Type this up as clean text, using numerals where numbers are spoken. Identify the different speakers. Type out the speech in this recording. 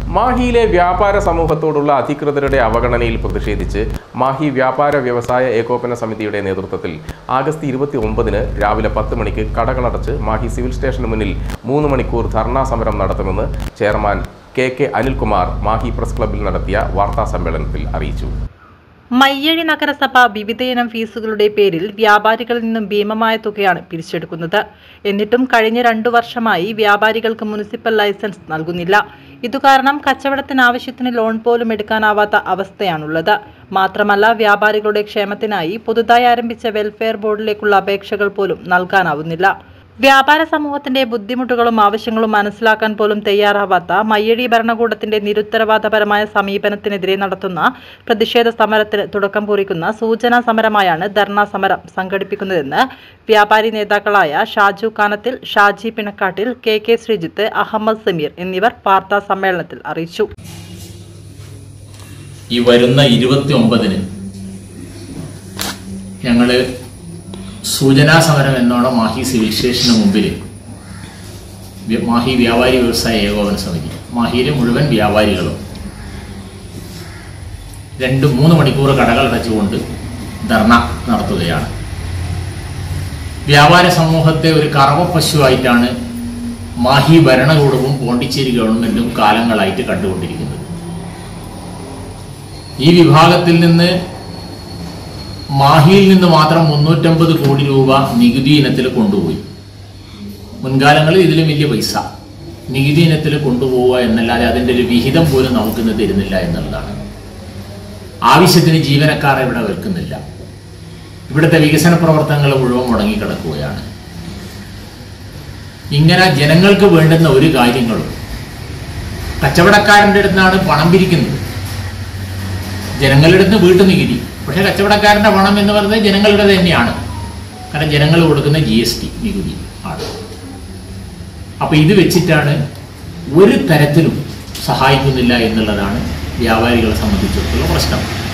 Speaker 1: മാഹിയിലെ വ്യാപാര സമൂഹത്തോടുള്ള അധികൃതരുടെ അവഗണനയിൽ പ്രതിഷേധിച്ച് മാഹി വ്യാപാര വ്യവസായ ഏകോപന സമിതിയുടെ നേതൃത്വത്തിൽ ആഗസ്റ്റ് 29-ന് രാവിലെ 10 മണിക്ക് കടകളടച്ച് മാഹി സിവിൽ സ്റ്റേഷന് മുന്നിൽ 3 മണിക്കൂർ ധർണാ സമരം നടത്തുമെന്ന് chairman K Anilkumar Mahi press ക്ലബ്ബിൽ നടത്തിയ വാർത്താ സമ്മേളനത്തിൽ അറിയിച്ചു.
Speaker 2: മയ്യഴി നഗരസഭ വിവിധയിനം ഫീസുകളുടെ പേരിൽ വ്യാപാരികളിൽ നിന്നും ഭീമമായ തുകയാണ് പിരിച്ചെടുക്കുന്നത്. എന്നിട്ടും കഴിഞ്ഞ 2 വർഷമായി വ്യാപാരികൾക്ക് മുനിസിപ്പൽ ലൈസൻസ് നൽകുന്നില്ല. ഇതുകാരണം കച്ചവടത്തിന് ആവശ്യത്തിന് ലോൺ പോലും എടുക്കാനാവാത്ത അവസ്ഥയാണുള്ളത്. മാത്രമല്ല, വ്യാപാരികളുടെ ക്ഷേമത്തിനായി പുതുതായി ആരംഭിച്ച വെൽഫെയർ ബോർഡിലേക്കുള്ള അപേക്ഷകൾ പോലും നൽകാനാവുന്നില്ല. വ്യാപാര സമൂഹത്തിന്റെ ബുദ്ധിമുട്ടുകളും ആവശ്യങ്ങളും മനസ്സിലാക്കാൻ പോലും തയ്യാറാവാത്ത മയ്യഴി ഭരണകൂടത്തിന്റെ നിരുത്തരവാദപരമായ സമീപനത്തിനെതിരെ നടത്തുന്ന പ്രതിഷേധ സമരത്തിന് തുടക്കം കുറിക്കുന്ന സൂചനാ സമരമായാണ് ധർണാ സമരം സംഘടിപ്പിക്കുന്നതെന്ന് വ്യാപാരി നേതാക്കളായ ഷാജു കാനത്തിൽ, ഷാജി പിണക്കാട്ടിൽ, കെ ശ്രീജിത്ത്, അഹമ്മദ് സമീർ എന്നിവർ വാർത്താ സമ്മേളനത്തിൽ അറിയിച്ചു.
Speaker 3: ഈ വരുന്ന 29-ന് ഞങ്ങള് സൂചനാ സമരം എന്നോണം മാഹി സിവിൽ സ്റ്റേഷന് മുമ്പിൽ മാഹി വ്യാപാരി വ്യവസായ ഏകോപന സമിതി, മാഹിയിലെ മുഴുവൻ വ്യാപാരികളും 2-3 മണിക്കൂർ കടകൾ അടച്ചുകൊണ്ട് ധർണ നടത്തുകയാണ്. വ്യാപാര സമൂഹത്തെ ഒരു കറവ പശുവായിട്ടാണ് മാഹി ഭരണകൂടവും പോണ്ടിച്ചേരി ഗവൺമെന്റും കാലങ്ങളായിട്ട് കണ്ടുകൊണ്ടിരിക്കുന്നത്. ഈ വിഭാഗത്തിൽ നിന്ന് മാഹിയിൽ നിന്ന് മാത്രം 350 കോടി രൂപ നികുതി ഇനത്തിൽ കൊണ്ടുപോയി. മുൻകാലങ്ങളിൽ ഇതിലും വലിയ പൈസ നികുതി ഇനത്തിൽ കൊണ്ടുപോവുക എന്നല്ലാതെ അതിൻ്റെ ഒരു വിഹിതം പോലും നമുക്കിന്ന് തരുന്നില്ല എന്നുള്ളതാണ്. ആവശ്യത്തിന് ജീവനക്കാരെ ഇവിടെ വെക്കുന്നില്ല. ഇവിടുത്തെ വികസന പ്രവർത്തനങ്ങൾ മുഴുവൻ മുടങ്ങിക്കിടക്കുകയാണ്. ഇങ്ങനെ ജനങ്ങൾക്ക് വേണ്ടുന്ന ഒരു കാര്യങ്ങളും കച്ചവടക്കാരൻ്റെ അടുത്താണ് പണം പിരിക്കുന്നത്. ജനങ്ങളുടെ അടുത്ത് വീട്ടുനികുതി, പക്ഷേ കച്ചവടക്കാരൻ്റെ പണം എന്ന് പറയുന്നത് ജനങ്ങളുടെ തന്നെയാണ്. കാരണം ജനങ്ങൾ കൊടുക്കുന്ന GST നികുതി ആണ്. അപ്പൊ ഇത് വെച്ചിട്ടാണ് ഒരു തരത്തിലും സഹായിക്കുന്നില്ല എന്നുള്ളതാണ് വ്യാപാരികളെ സംബന്ധിച്ചിടത്തോളം പ്രശ്നം.